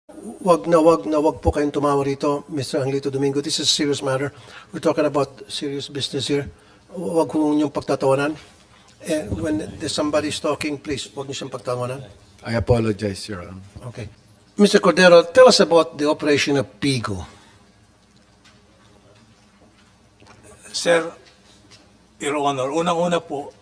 Wag po kayong tumawa rito, Mr. Anglito Domingo. This is a serious matter. We're talking about serious business here. Wag po niyong pagtatawanan. When somebody's talking, please, wag niyo siyang pagtatawanan. I apologize, Your Honor. Okay. Mr. Cordero, tell us about the operation of PIGO. Sir, Your Honor, unang-una po,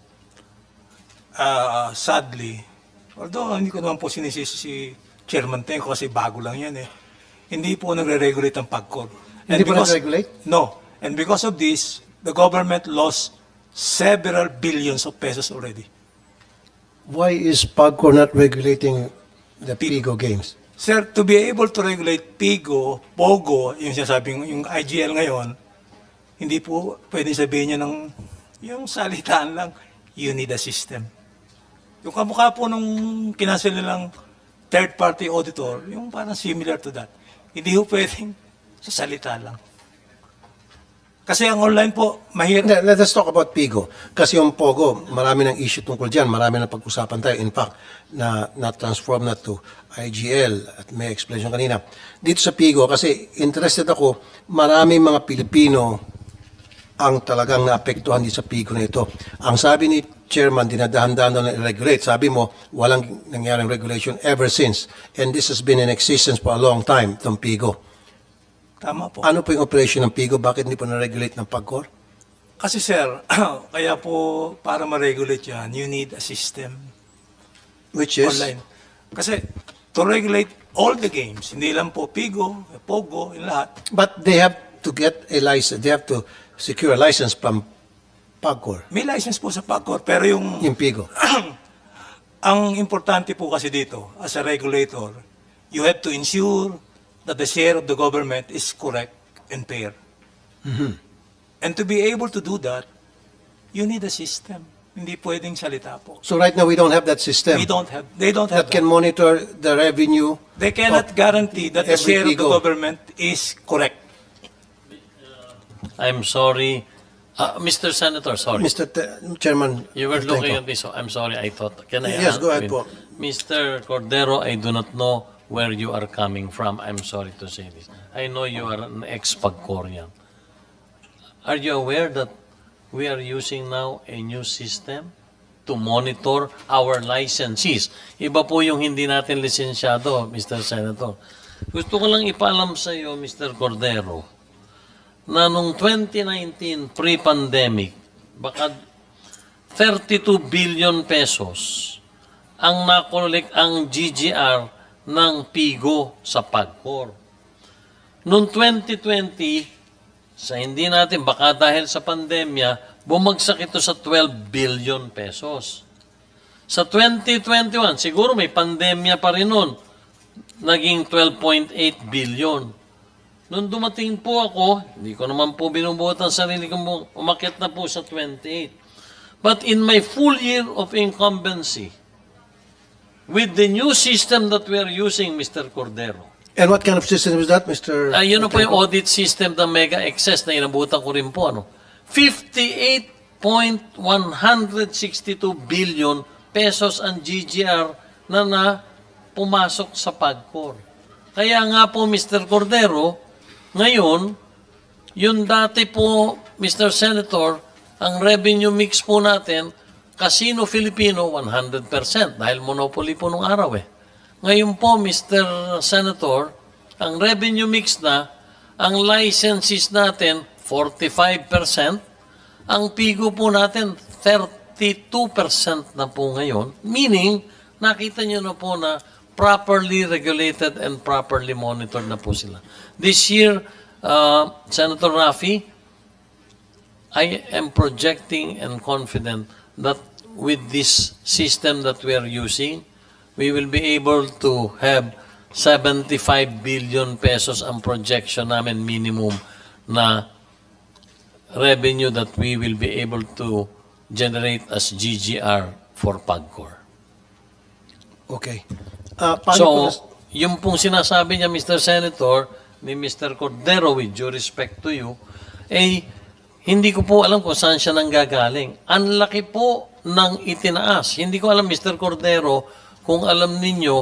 sadly, although hindi ko naman po sinisisi si Chairman Tenko kasi bago lang yan eh, hindi po nagre-regulate ang PAGCOR. Hindi po nagre-regulate? No. And because of this, the government lost several billions of pesos already. Why is PAGCOR not regulating the PIGO games? Sir, to be able to regulate PIGO, POGO, yung sinasabing yung IGL ngayon, hindi po pwedeng sabihin niya ng yung salitaan lang, you need a system. Yung kamukha po nung kinansel nilang third-party auditor, yung parang similar to that. Hindi po pwedeng sa salita lang. Kasi ang online po, mahirap. Let us talk about PIGO. Kasi yung POGO, marami ng issue tungkol dyan. Marami na pag-usapan tayo. In fact, na-transform na to IGL at may explanation kanina. Dito sa PIGO, kasi interested ako, marami mga Pilipino ang talagang naapektuhan din sa PIGO na ito. Ang sabi ni Chairman, dinadahan-dahan na regulate. Sabi mo, walang nangyaring regulation ever since. And this has been in existence for a long time, itong PIGO. Tama po. Ano po yung operation ng PIGO? Bakit hindi po na-regulate ng PAGCOR? Kasi sir, kaya po para ma-regulate yan, you need a system. Which is? Online. Kasi to regulate all the games, hindi lang po PIGO, POGO, yung lahat. But they have to get a license. They have to secure a license from PAGCOR. May license po sa PAGCOR, pero yung PIGO. ang importante po kasi dito, as a regulator, you have to ensure that the share of the government is correct and fair. Mm-hmm. And to be able to do that, you need a system. Hindi pwedeng salita po. So right now we don't have that system. They don't have that can monitor the revenue. They cannot guarantee that the share of the PIGO. government is correct. I'm sorry. Mr. Senator, sorry. Chairman. You were looking at me, so I'm sorry. I thought, can I Yes, go ahead po. Mr. Cordero, I do not know where you are coming from. I'm sorry to say this. I know you are an ex-PAGCORian. Are you aware that we are using now a new system to monitor our licensees? Iba po yung hindi natin lisensyado, Mr. Senator. Gusto ko lang ipaalam sa iyo, Mr. Cordero, na nung 2019, pre-pandemic, baka 32 billion pesos ang nakolek ang GGR ng PIGO sa PAGCOR. Noong 2020, sa hindi natin, baka dahil sa pandemya, bumagsak ito sa 12 billion pesos. Sa 2021, siguro may pandemya pa rin noon, naging 12.8 billion. Noong dumating po ako, hindi ko naman po binubuhat ang sarili kong umakyat na po sa 28. But in my full year of incumbency, with the new system that we are using, Mr. Cordero. And what kind of system is that, Mr. Yun po yung audit system ng Mega Excess na inabutan ko rin po. 58.162 billion pesos ang GGR na pumasok sa PAGCOR. Kaya nga po, Mr. Cordero, ngayon, yung dati po, Mr. Senator, ang revenue mix po natin, Casino Filipino, 100% dahil monopoly po nung araw eh. Ngayon po, Mr. Senator, ang revenue mix na, ang licenses natin, 45%, ang PIGO po natin, 32% na po ngayon. Meaning, nakita nyo na po na properly regulated and properly monitored na po sila. This year, Senator Rafi, I am projecting and confident that with this system that we are using, we will be able to have 75 billion pesos ang projection namin minimum na revenue that we will be able to generate as GGR for PAGCOR. Okay. So, yung pong sinasabi niya, Mr. Senator, ni Mr. Cordero, with due respect to you, hindi ko po alam kung saan siya nanggagaling. Ang laki po ng itinaas. Hindi ko alam, Mr. Cordero, kung alam ninyo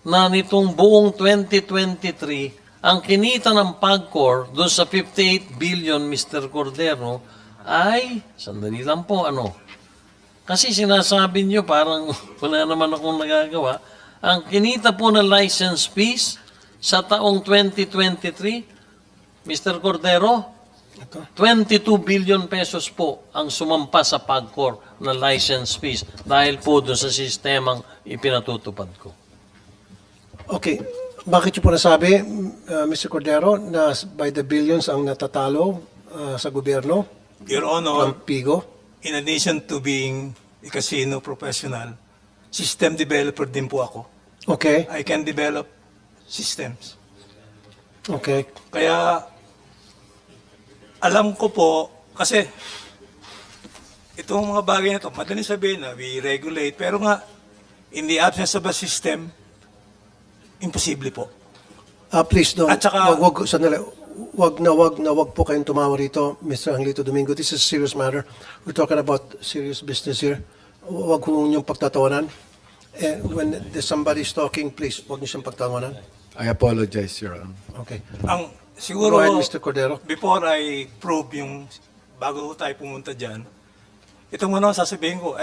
na nitong buong 2023, ang kinita ng PAGCOR doon sa 58 billion, Mr. Cordero, ay, sandali lang po, kasi sinasabi nyo parang wala naman akong nagagawa. Ang kinita po ng license fees sa taong 2023, Mr. Cordero, 22 billion pesos po ang sumampa sa PAGCOR na license fees dahil po doon sa sistemang ipinatutupad ko. Okay. Bakit niyo po nasabi, Mr. Cordero, na by the billions ang natatalo sa gobyerno Your Honor, from PIGO? in addition to being a casino professional, system developer din po ako. Okay. I can develop systems. Okay. Kaya, alam ko po, kasi itong mga bagay na ito, madaling sabihin na we regulate, pero nga, in the absence of a system, imposible po. Please don't. At saka- Sandali. Wag po kayong tumawa rito, Mr. Anglito Domingo. This is a serious matter. We're talking about serious business here. Wag po niyong pagtatawanan. When somebody's talking, please, wag niyo siyang pagtatawanan. I apologize, Your Honor. Okay. Ang siguro, Go ahead, Mr. Cordero. before I prove yung, bago tayo pumunta dyan, itong sasabihin ko,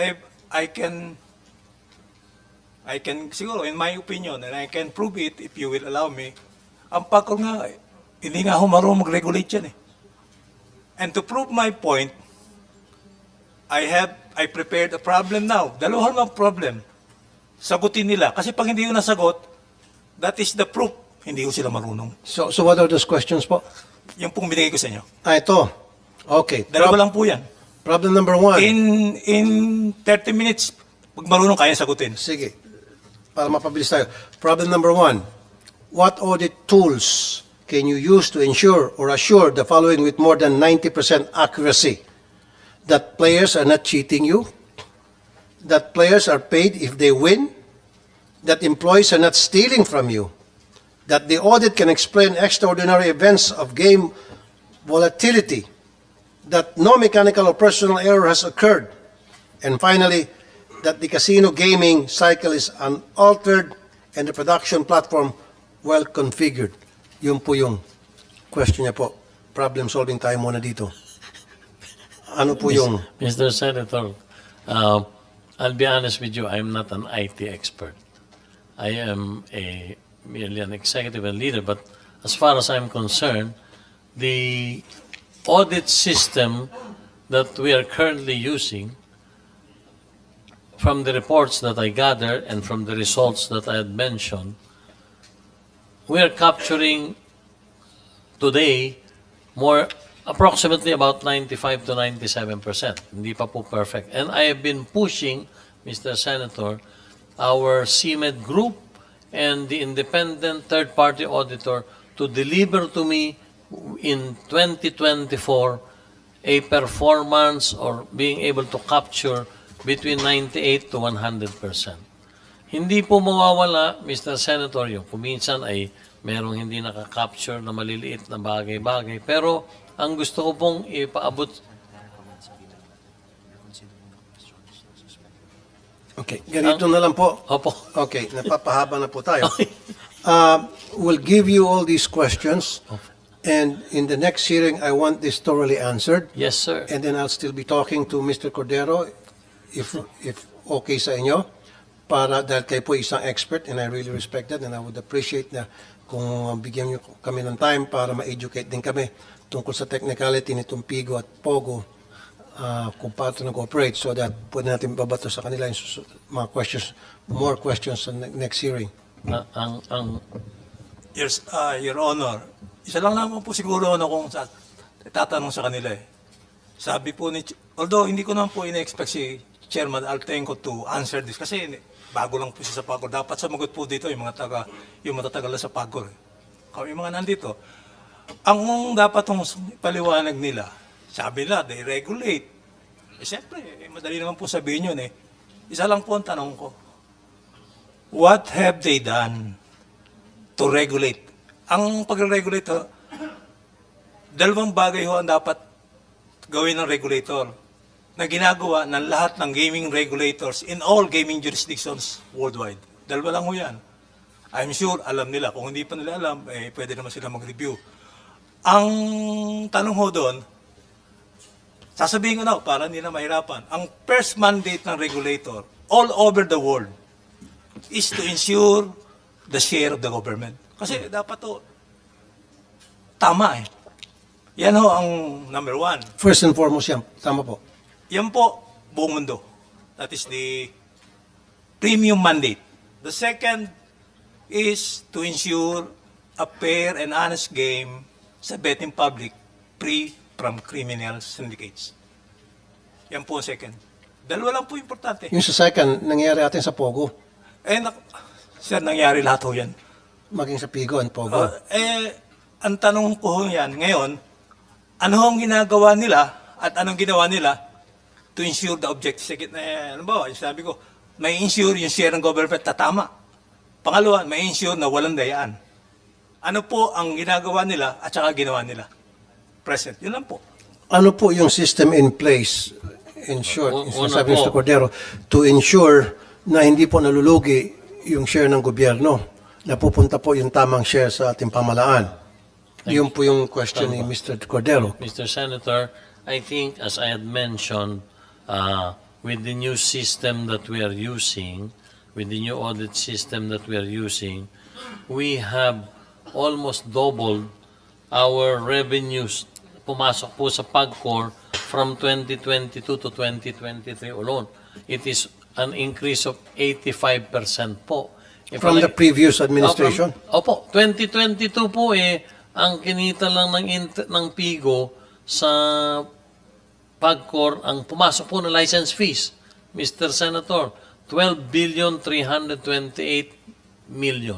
I can, siguro, in my opinion, and I can prove it if you will allow me, ang PAGCOR nga, hindi nga ako marunong mag-regulate yan eh. And to prove my point, I prepared a problem now. Dalawa mga problem. Sagutin nila. Kasi pag hindi ko nasagot, that is the proof. Hindi ko sila marunong. So what are those questions po? Yung pong binigay ko sa inyo. Ito. Okay. Dalawa lang po yan. Problem number one. In 30 minutes, pag marunong kaya sagutin. Sige. Para mapabilis tayo. Problem number one. What audit tools can you use to ensure or assure the following with more than 90% accuracy? That players are not cheating you, that players are paid if they win, that employees are not stealing from you, that the audit can explain extraordinary events of game volatility, that no mechanical or personal error has occurred, and finally, that the casino gaming cycle is unaltered and the production platform well configured. Yun po yung question niya po. Problem solving tayo muna dito. Ano po yung... Mr. Senator, I'll be honest with you, I'm not an IT expert. I am merely an executive and leader, but as far as I'm concerned, the audit system that we are currently using, from the reports that I gather and from the results that I had mentioned, we are capturing today approximately about 95 to 97%. Hindi pa po perfect. And I have been pushing, Mr. Senator, our CMED group and the independent third-party auditor to deliver to me in 2024 a performance or being able to capture between 98 to 100%. Hindi po mawawala, Mr. Senator, yung kuminsan ay merong hindi nakaka-capture na maliliit na bagay-bagay. Pero ang gusto ko pong ipaabot... Okay, ganito na lang po. Opo. Okay, napapahaba na po tayo. We'll give you all these questions and in the next hearing, I want this thoroughly answered. Yes, sir. And then I'll still be talking to Mr. Cordero if okay sa inyo. Dahil kayo po isang expert and I really respect that and I would appreciate na kung bigyan niyo kami ng time para ma-educate din kami tungkol sa technicality nitong PIGO at POGO kung paano ito nag-operate so that pwede natin babato sa kanila yung mga questions, more questions sa next hearing. Yes, Your Honor, isa lang naman po siguro kung tatanong sa kanila eh. Sabi po although hindi ko naman po ina-expect si Chairman Altenco to answer this kasi bago lang po siya sa PAGCOR. Dapat sumagot po dito yung matatagal sa PAGCOR. Yung mga nandito. Ang dapat yung paliwanag nila, sabi nila, they regulate. Siyempre, madali naman po sabihin yun eh. Isa lang po ang tanong ko. What have they done to regulate? Ang pag-regulate, dalawang bagay ho ang dapat gawin ng regulator na ginagawa ng lahat ng gaming regulators in all gaming jurisdictions worldwide. Dalawa lang ho yan. I'm sure alam nila. Kung hindi pa nila alam, pwede naman sila mag-review. Ang tanong ho doon, sasabihin ko na para hindi na mahirapan. Ang first mandate ng regulator all over the world is to ensure the share of the government. Kasi dapat to tama eh. Yan ho ang number one. First and foremost yan. Tama po. Yan po, buong mundo. That is the premium mandate. The second is to ensure a fair and honest game sa betting public free from criminal syndicates. Yan po ang second. Dalawa lang po importante. Yung sa second, nangyayari atin sa Pogo. Sir, nangyari lahat ho yan. Maging sa Pigo and Pogo. Ang tanong ko ho yan ngayon, ano ang ginagawa nila at anong ginawa nila to ensure the objective? Ano ba, sabi ko, may ensure yung share ng government na tama. Pangalawa, may ensure na walang dayaan. Ano po ang ginagawa nila at saka ginawa nila? Present. Yun lang po. Ano po yung system in place, in short, yung Una sinasabi ni po. Mr. Cordero, to ensure na hindi po nalulugi yung share ng gobyerno, na pupunta po yung tamang share sa ating pamalaan? Yun po yung question ni Mr. Cordero. Mr. Senator, I think, as I had mentioned, with the new system that we are using, with the new audit system that we are using, we have almost doubled our revenues. Pumasok po sa PAGCOR from 2022 to 2023 alone. It is an increase of 85% po. From the previous administration? Opo, 2022 po ang kinita lang ng PIGO sa PAGCOR, ang pumasok po na license fees, Mr. Senator, 12,328 million.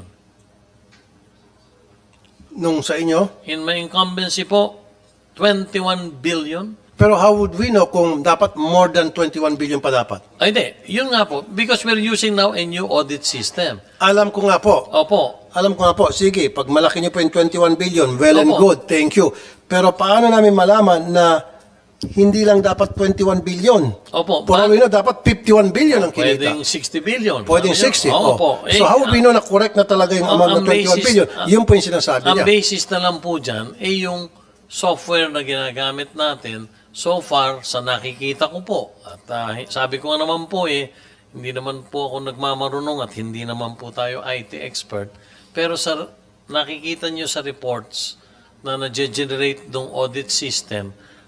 Nung sa inyo? In my incumbency po, 21 billion. Pero how would we know kung dapat more than 21 billion pa dapat? Ay, hindi. Yun nga po. Because we're using now a new audit system. Alam ko nga po. Opo. Alam ko nga po. Sige, pag malaki niyo po yung 21 billion, well and Opo. good. Thank you. Pero paano namin malaman na hindi lang dapat 21 billion? Opo. For all we know, dapat 51 billion ang kinita. Pwedeng 60 billion. Pwedeng 60. Opo. So how would we know na correct na talaga yung amount ng 21 billion? Yun po yung sinasabi Ang niya. basis na lang po dyan, yung software na ginagamit natin, so far, sa nakikita ko po, at sabi ko nga naman po hindi naman po ako nagmamarunong at hindi naman po tayo IT expert, pero sa nakikita nyo sa reports na na-generate ng audit system,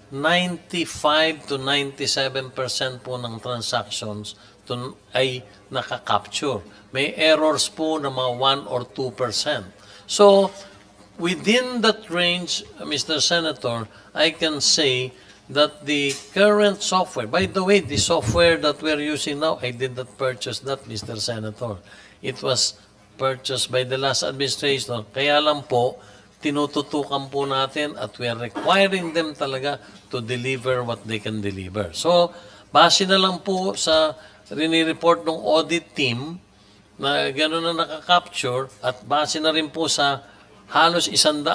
95 to 97% po ng transactions ay nakakapture. May errors po na mga 1 or 2%. So, within that range, Mr. Senator, I can say that the current software, by the way, the software that we're using now, I did not purchase that, Mr. Senator. It was purchased by the last administration. Kaya lang po, tinututukan po natin at we are requiring them talaga to deliver what they can deliver. So, base na lang po sa rinireport ng audit team na gano'n na nakakapture at base na rin po sa halos 100%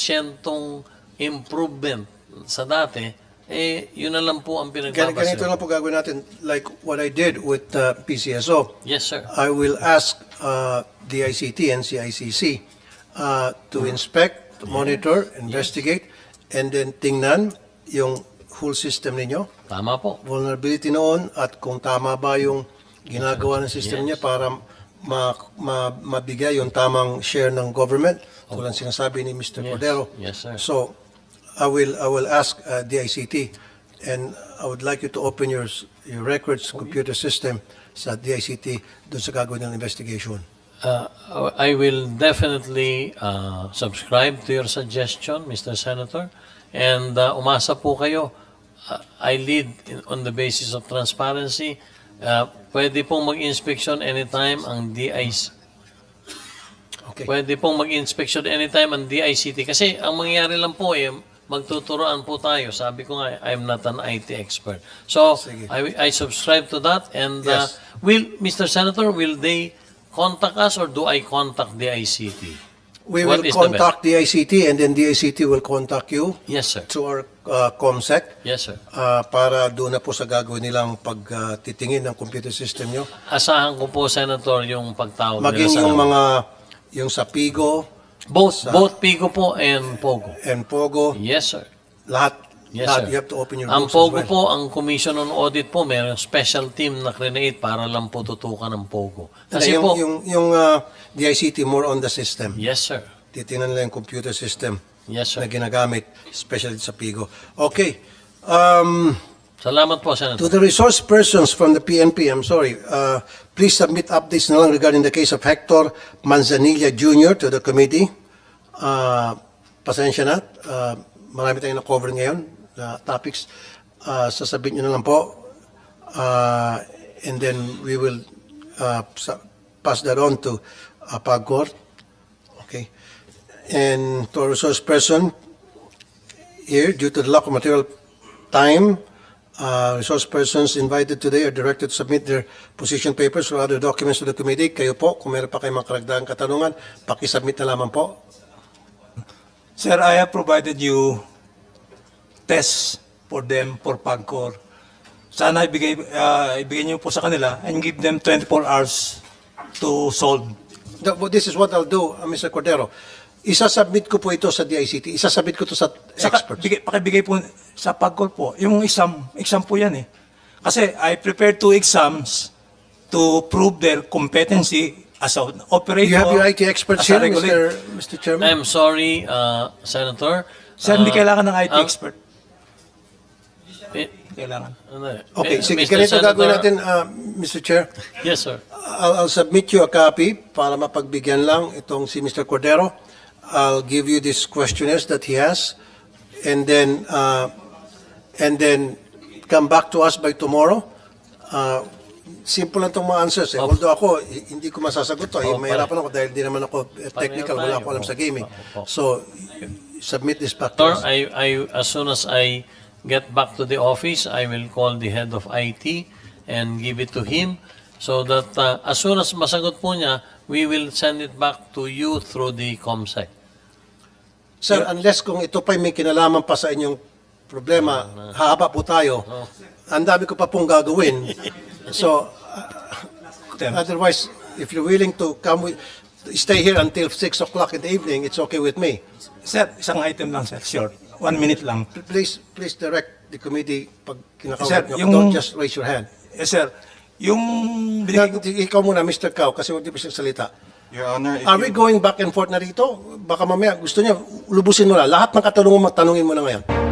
improvement sa dati, yun na lang po ang Ganito pinagbabasyo. lang po gagawin natin, like what I did with PCSO. Yes, sir. I will ask DICT and CICC to inspect, monitor, investigate, and then tingnan yung whole system ninyo, Tama po. vulnerability noon, at kung tama ba yung ginagawa ng system niya para mabigay yung tamang share ng government, tulad sinasabi ni Mr. Cordero. Yes, sir. So, I will ask DICT, and I would like you to open your records computer system sa DICT doon sa gagawin ng investigation. I will definitely subscribe to your suggestion, Mr. Senator, and umasa po kayo. I lead on the basis of transparency. Pwede pong mag-inspection anytime ang DIC. Okay. Pwede pong mag-inspection anytime ang DICT. Kasi ang mangyayari lang po magtuturoan po tayo. Sabi ko nga, I'm not an IT expert. So, Sige. I subscribe to that. And Yes. Mr. Senator, will they contact us or do I contact DICT? We What will is the contact DICT, and then DICT will contact you Yes, sir. to our COMSEC Yes, sir. para doon na po sa gagawin nilang pagtitingin ng computer system nyo. Asahan ko po, Senator, yung pagtawag nila Maging sa yung amin. mga yung sa Pigo Both Pigo po and Pogo. and Pogo, Yes, sir. lahat, Yes, lahat, sir. you have to open your Ang books Pogo as well. po, ang Commission on Audit po, mayroong special team na create para lang po tutukan ng Pogo. Kasi po, yung DICT more on the system. yes, sir. Titingnan nila yung computer system Yes, na sir. ginagamit, especially sa Pigo. Okay. Salamat po, To Senator. the resource persons from the PNP, I'm sorry, please submit updates na lang regarding the case of Hector Manzanilla Jr. to the committee. Pasensya na, marami tayong na-cover ngayon na topics. Sasabihin nyo na lang po, and then we will pass that on to PAGCOR. Okay. And to our resource person here, due to the lack of material time, resource persons invited today are directed to submit their position papers or other documents to the committee. Kayo po, kung meron pa kayong mga karagdagang katanungan, pakisubmit na lamang po. Sir, I have provided you tests for them for PAGCOR. Sana ibigay niyo po sa kanila and give them 24 hours to solve. This is what I'll do, Mr. Cordero. Isasubmit ko po ito sa DICT. Isasubmit ko ito sa experts. Pakibigay po sa PAGCOR po. Yung exam po yan eh. Kasi I prepared 2 exams to prove their competency as an operator. You have your IT experts as a here, regulator. Mr. Chairman? I'm sorry, Senator. Sir, hindi kailangan ng IT ang- expert. Eh, Kailangan. Okay, sige. Mr. Ganito gagawin Senator- natin, Mr. Chair. Yes, sir. I'll submit you a copy para mapagbigyan lang itong si Mr. Cordero. I'll give you these questionnaires that he has, and then come back to us by tomorrow. Simple lang itong mga answers. Although ako, hindi ko masasagot to. Mahirapan ako dahil di naman ako technical. Wala ako alam sa gaming. So, submit this back to Sir, us. as soon as I get back to the office, I will call the head of IT and give it to him so that as soon as masagot po niya, we will send it back to you through the COMSEC. Sir, unless kung ito pa'y may kinalaman pa sa inyong problema, hahaba po tayo. Ang dami ko pa pong gagawin. So, otherwise, if you're willing to stay here until 6 o'clock in the evening, it's okay with me. Sir, isang item lang, sir. Short. 1 minute lang. Please direct the committee pag Sir, kinakausap nyo. yung- Don't just raise your hand. Yes, sir. Yung binigay ko, Ikaw muna, Mr. Cao, kasi hindi pa siya salita. Your Honor, if Are we going back and forth na rito? Baka mamaya gusto niya, lubusin mo na. Lahat ng katanungan mo, tanungin mo na ngayon.